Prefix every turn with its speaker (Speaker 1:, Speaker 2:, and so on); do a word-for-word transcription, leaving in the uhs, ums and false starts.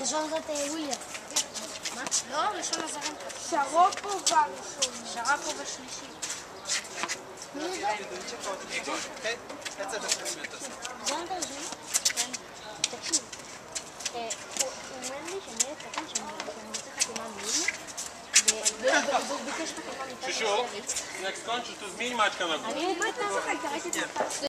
Speaker 1: ראשון זאת וויליאם.
Speaker 2: מה? לא, ראשון הזרים.
Speaker 1: שרופו והראשון.
Speaker 2: שרפו ושלישי.
Speaker 1: מי זה? זה נתן ראשון?
Speaker 2: כן.
Speaker 1: תקשיב, הוא אומר לי שאני ילד קטן שאני רוצה חתימה מוויליאם והוא ביקש חתימה מטל.
Speaker 3: Шишо, next one, что ты змей мать канагу.
Speaker 1: אני ילד קטן, ראיתי את זה.